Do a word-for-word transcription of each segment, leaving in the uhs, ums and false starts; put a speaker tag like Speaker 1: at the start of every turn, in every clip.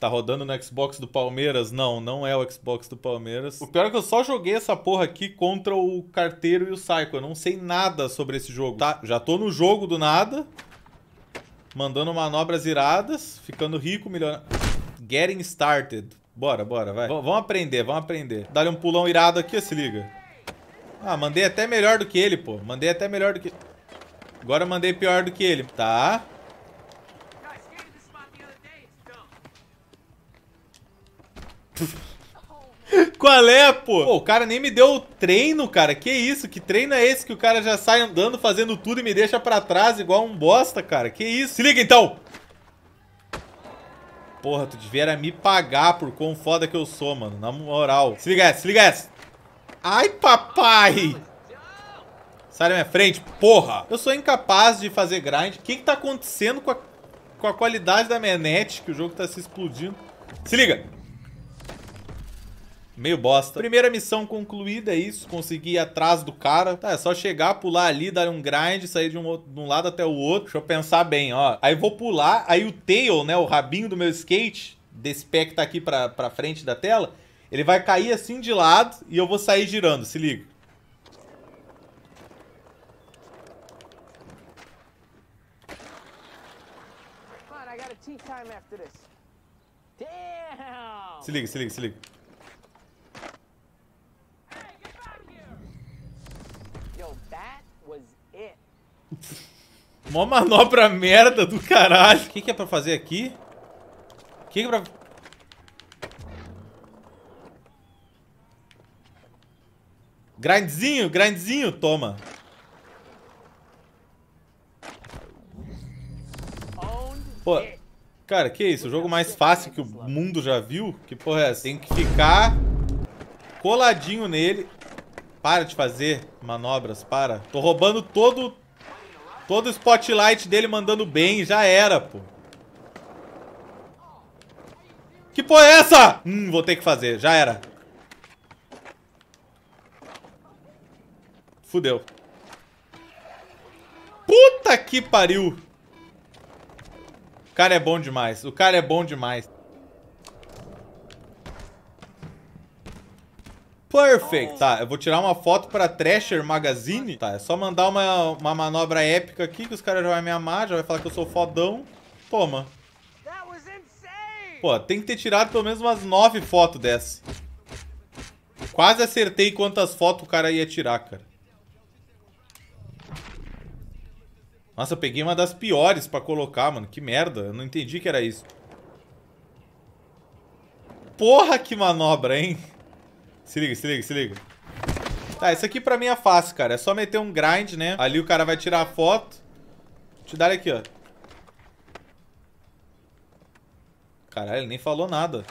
Speaker 1: Tá rodando no Xbox do Palmeiras? Não, não é o Xbox do Palmeiras. O pior é que eu só joguei essa porra aqui contra o Carteiro e o Psycho. Eu não sei nada sobre esse jogo. Tá, já tô no jogo do nada. Mandando manobras iradas. Ficando rico, milionário. Getting started. Bora, bora, vai. V vamos aprender, vamos aprender. Dá-lhe um pulão irado aqui, se liga. Ah, mandei até melhor do que ele, pô. Mandei até melhor do que... Agora eu mandei pior do que ele. Tá. Qual é, pô? Pô, o cara nem me deu treino, cara. Que isso? Que treino é esse que o cara já sai andando, fazendo tudo e me deixa pra trás igual um bosta, cara? Que isso? Se liga, então! Porra, tu devia me pagar por quão foda que eu sou, mano. Na moral. Se liga essa, se liga essa. Ai, papai! Sai da minha frente, porra! Eu sou incapaz de fazer grind. O que que tá acontecendo com a, com a qualidade da minha net? Que o jogo tá se explodindo. Se liga! Meio bosta. Primeira missão concluída, é isso. Consegui ir atrás do cara. Tá, é só chegar, pular ali, dar um grind, sair de um, outro, de um lado até o outro. Deixa eu pensar bem, ó. Aí vou pular, aí o tail, né, o rabinho do meu skate, desse pé que tá aqui pra, pra frente da tela, ele vai cair assim de lado e eu vou sair girando, se liga. Se liga, se liga, se liga. Mó manobra merda do caralho. O que que é pra fazer aqui? O que que é pra... Grindzinho, grindzinho, toma. Pô, cara, que isso? O jogo mais fácil que o mundo já viu? Que porra é essa? Tem que ficar coladinho nele. Para de fazer manobras, para. Tô roubando todo... Todo o spotlight dele mandando bem, já era, pô. Que porra é essa? Hum, vou ter que fazer, já era. Fudeu. Puta que pariu. O cara é bom demais, o cara é bom demais. Perfect. Tá, eu vou tirar uma foto pra Thrasher Magazine. Tá, é só mandar uma, uma manobra épica aqui que os caras já vão me amar, já vai falar que eu sou fodão. Toma. Pô, tem que ter tirado pelo menos umas nove fotos dessa. Quase acertei quantas fotos o cara ia tirar, cara. Nossa, eu peguei uma das piores pra colocar, mano. Que merda, eu não entendi que era isso. Porra, que manobra, hein? Se liga, se liga, se liga. Tá, isso aqui pra mim é fácil, cara. É só meter um grind, né? Ali o cara vai tirar a foto. Vou te dar aqui, ó. Caralho, ele nem falou nada.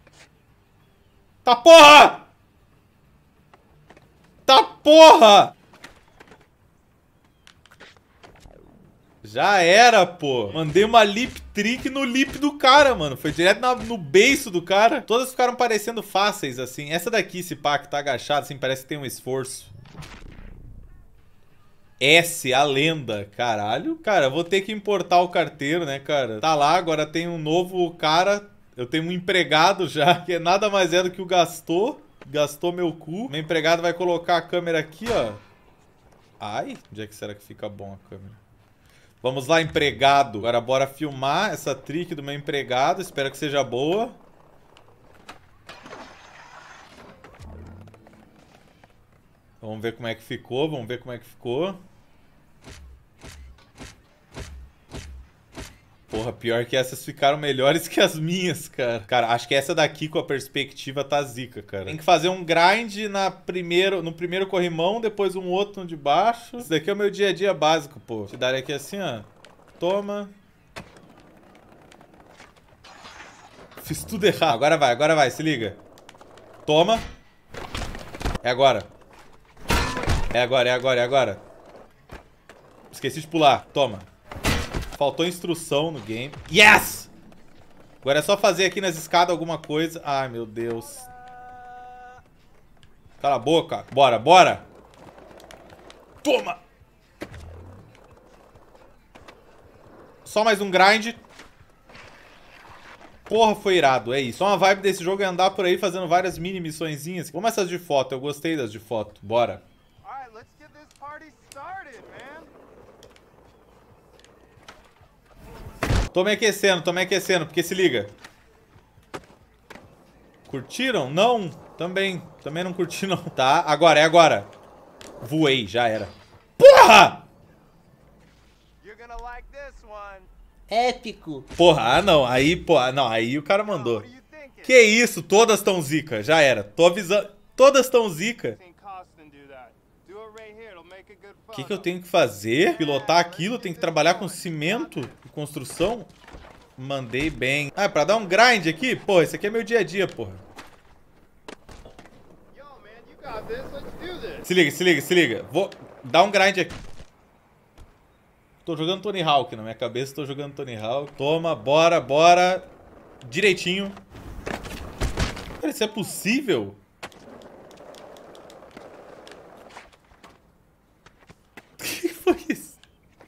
Speaker 1: Tá porra! Tá porra! Já era, pô. Mandei uma lip trick no lip do cara, mano. Foi direto na, no beiço do cara. Todas ficaram parecendo fáceis, assim. Essa daqui, esse pá, que tá agachado, assim, parece que tem um esforço. S, a lenda. Caralho. Cara, eu vou ter que importar o carteiro, né, cara? Tá lá, agora tem um novo cara. Eu tenho um empregado já, que nada mais é do que o Gastou. Gastou meu cu. Meu empregado vai colocar a câmera aqui, ó. Ai, onde é que será que fica bom a câmera? Vamos lá, empregado. Agora bora filmar essa trick do meu empregado. Espero que seja boa. Vamos ver como é que ficou. Vamos ver como é que ficou. Porra, pior que essas ficaram melhores que as minhas, cara. Cara, acho que essa daqui com a perspectiva tá zica, cara. Tem que fazer um grind na primeiro, no primeiro corrimão, depois um outro no de baixo. Isso daqui é o meu dia a dia básico, pô. Te darei aqui assim, ó. Toma. Fiz tudo errado. Agora vai, agora vai, se liga. Toma. É agora. É agora, é agora, é agora. Esqueci de pular. Toma. Faltou instrução no game. Yes! Agora é só fazer aqui nas escadas alguma coisa. Ai, meu Deus. Cala a boca. Bora, bora. Toma! Só mais um grind. Porra, foi irado, é isso. Então a vibe desse jogo é andar por aí fazendo várias mini missõezinhas. Vamos essas de foto, eu gostei das de foto. Bora. Tô me aquecendo, tô me aquecendo, porque se liga. Curtiram? Não. Também. Também não curti, não. Tá, agora, é agora. Voei, já era. Porra! Épico. Porra, ah não. Aí, porra, não. Aí o cara mandou. Que isso? Todas tão zica. Já era. Tô avisando. Todas tão zica. O que que eu tenho que fazer? Pilotar aquilo? Tem que trabalhar com cimento e construção? Mandei bem. Ah, é pra dar um grind aqui? Porra, esse aqui é meu dia a dia, porra. Se liga, se liga, se liga. Vou dar um grind aqui. Tô jogando Tony Hawk na minha cabeça, tô jogando Tony Hawk. Toma, bora, bora. Direitinho. Cara, isso é possível? O que foi isso?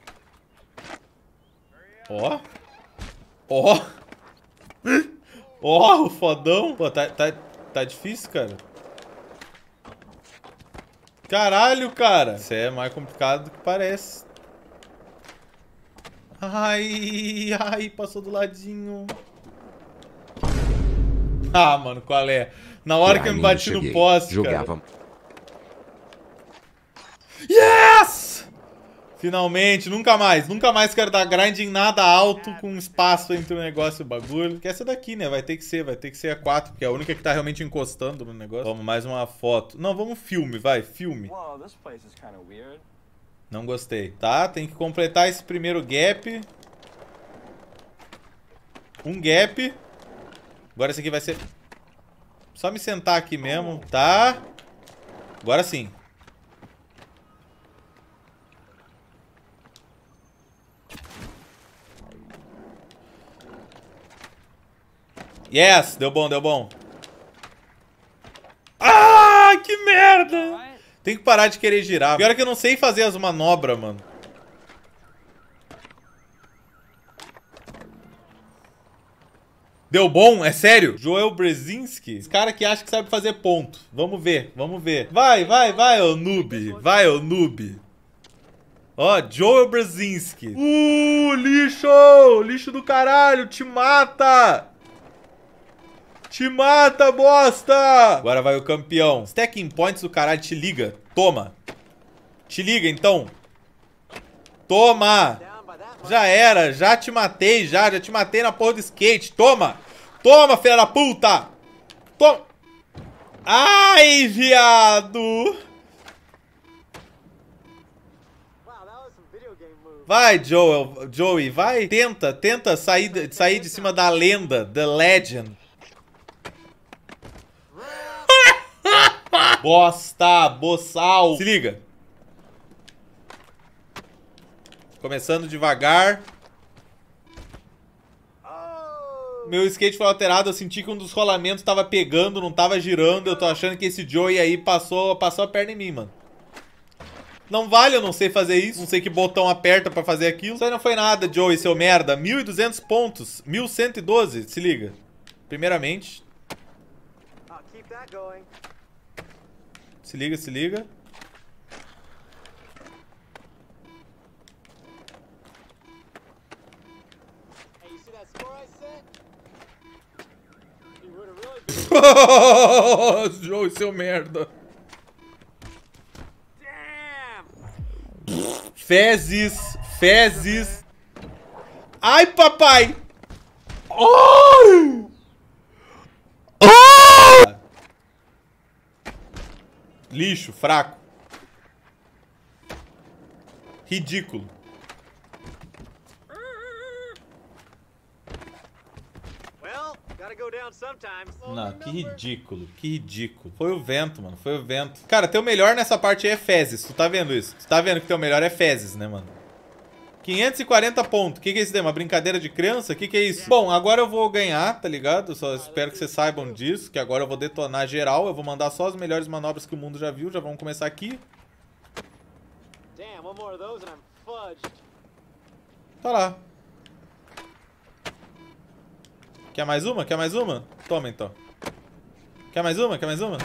Speaker 1: Ó. Ó. Ó, o fodão. Pô, tá, tá, tá difícil, cara. Caralho, cara. Isso é mais complicado do que parece. Ai, ai, passou do ladinho. Ah, mano, qual é? Na hora que eu me bati no poste, cara. Yes! Finalmente, nunca mais. Nunca mais quero dar grind em nada alto com espaço entre o negócio e o bagulho. Que essa daqui, né? Vai ter que ser, vai ter que ser a quatro, porque é a única que tá realmente encostando no negócio. Vamos, mais uma foto. Não, vamos filme, vai, filme. Não gostei. Tá, tem que completar esse primeiro gap. Um gap. Agora esse aqui vai ser... Só me sentar aqui mesmo. Tá. Agora sim. Yes, deu bom, deu bom. Ah, que merda! Tem que parar de querer girar. Pior é que eu não sei fazer as manobras, mano. Deu bom? É sério? Joel Brzezinski? Esse cara que acha que sabe fazer ponto. Vamos ver, vamos ver. Vai, vai, vai, ô noob. Vai, ô noob. Ó, Joel Brzezinski. Uh, lixo! Lixo do caralho, te mata! Te mata, bosta! Agora vai o campeão. Stacking points do caralho, te liga. Toma. Te liga, então. Toma. Já era, já te matei, já. Já te matei na porra do skate. Toma. Toma, filha da puta. Toma. Ai, viado. Vai, Joel, Joey, vai. Tenta, tenta sair, sair de cima da lenda. The Legend. Bosta, boçal. Se liga. Começando devagar. Meu skate foi alterado, eu senti que um dos rolamentos tava pegando, não tava girando. Eu tô achando que esse Joey aí passou, passou a perna em mim, mano. Não vale, eu não sei fazer isso. Não sei que botão aperta pra fazer aquilo. Isso aí não foi nada, Joey, seu merda. mil e duzentos pontos. mil cento e doze, se liga. Primeiramente. Se liga, se liga. Joey, seu merda. Fezes, fezes. Ai, papai. Oh! Oh! Lixo, fraco. Ridículo. Não, que ridículo, que ridículo. Foi o vento, mano, foi o vento. Cara, teu melhor nessa parte aí é fezes, tu tá vendo isso? Tu tá vendo que teu melhor é fezes, né, mano? quinhentos e quarenta pontos, o que que é isso daí? Uma brincadeira de criança? O que que é isso? Bom, agora eu vou ganhar, tá ligado? Só espero que vocês saibam disso, que agora eu vou detonar geral. Eu vou mandar só as melhores manobras que o mundo já viu. Já vamos começar aqui. Tá lá. Quer mais uma? Quer mais uma? Toma, então. Quer mais uma? Quer mais uma?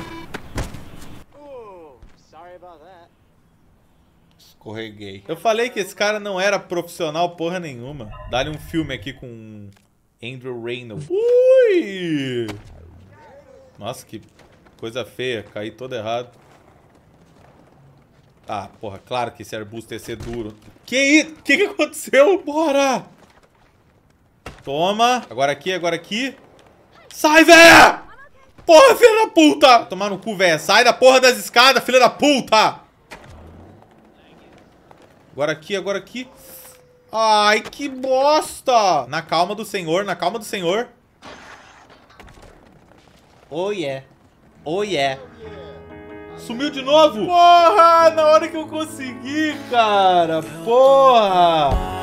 Speaker 1: Escorreguei. Eu falei que esse cara não era profissional porra nenhuma. Dá-lhe um filme aqui com Andrew Reynolds. Ui! Nossa, que coisa feia. Caí todo errado. Ah, porra, claro que esse arbusto ia ser duro. Que isso? O que que aconteceu? Bora! Toma. Agora aqui, agora aqui. Sai, velho! Porra, filha da puta! Tomar no cu, velho. Sai da porra das escadas, filha da puta! Agora aqui, agora aqui. Ai, que bosta! Na calma do senhor, na calma do senhor. Oh, yeah. Oh, yeah. Sumiu de novo? Porra, na hora que eu consegui, cara. Porra!